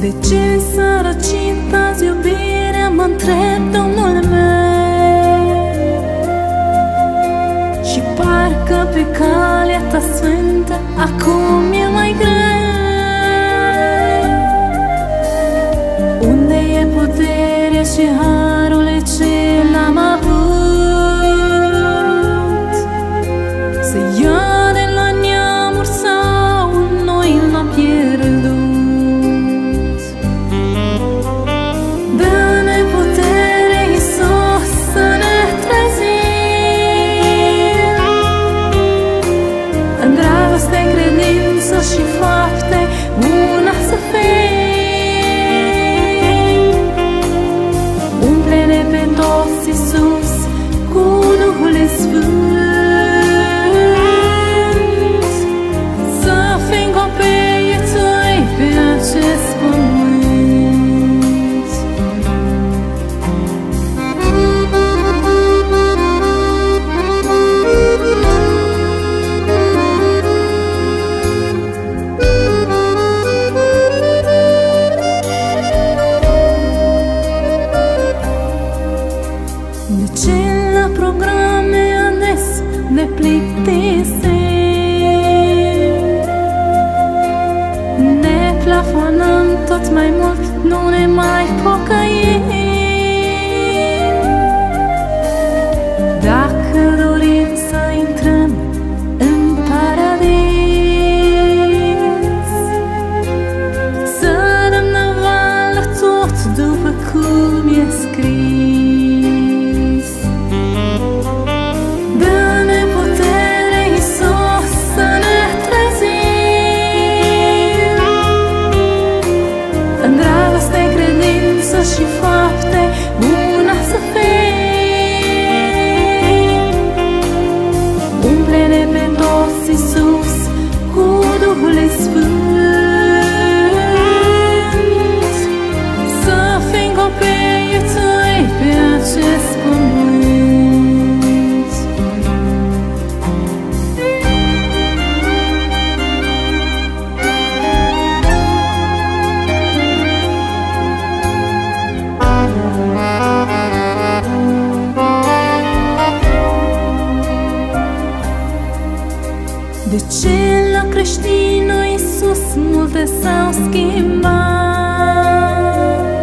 De ce s-a răcit azi iubirea, mă întreb, Domnul meu, și parcă pe calea ta sfântă acum e mai greu. Unde e puterea și harul ce l-am avut, să ia de la neamuri sau noi l-am pierdut? Dă-ne putere, Iisus, să ne trezim în dragoste, credință și fapte, una să fim. Umple-ne pe toți, Iisus, cu Duhul Sfânt, să fim copiii tăi pe acest pământ. De ce la programe ades ne plictisim? Ne plafonăm tot mai mult, nu ne mai pocăim. Dacă dorim să intrăm în paradis, să dăm năvală tot după cum e scris. Dă-ne putere, Iisus, să ne trezim în dragoste, credință și fapte, una să fim. Umple-ne pe toți, Iisus, cu Duhul Sfânt, să fim copiii tăi pe acest pământ. De ce la creștinul Iisus multe s-au schimbat?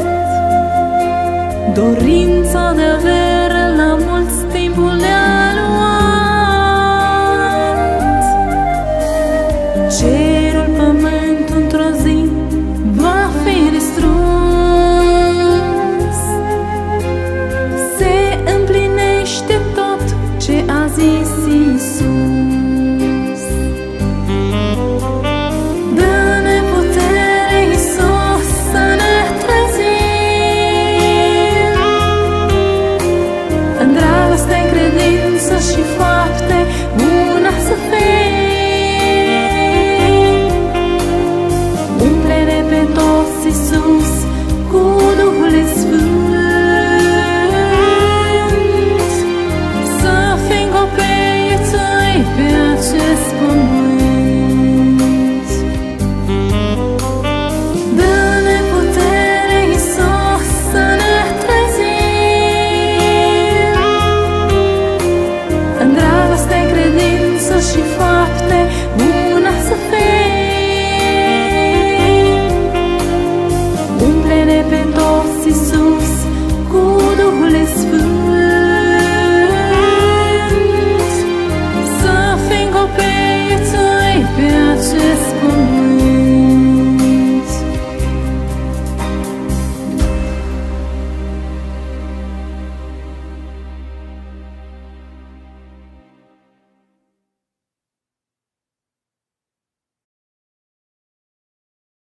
Dorința de avere la mulți timpul le-a luat. Cerul, pământul într-o zi va fi distrus. Se împlinește tot ce a zis Iisus. Dă-ne putere, Iisus, să ne trezim în dragoste, credință și fapte, una să fim. Umple-ne pe toți, Iisus, cu Duhul Sfânt, să fim copiii tăi pe acest pământ. Dă-ne putere, Iisus, să ne trezim în dragoste, credință și fapte, una să fim. Umple-ne pe toți, Iisus, cu Duhul Sfânt,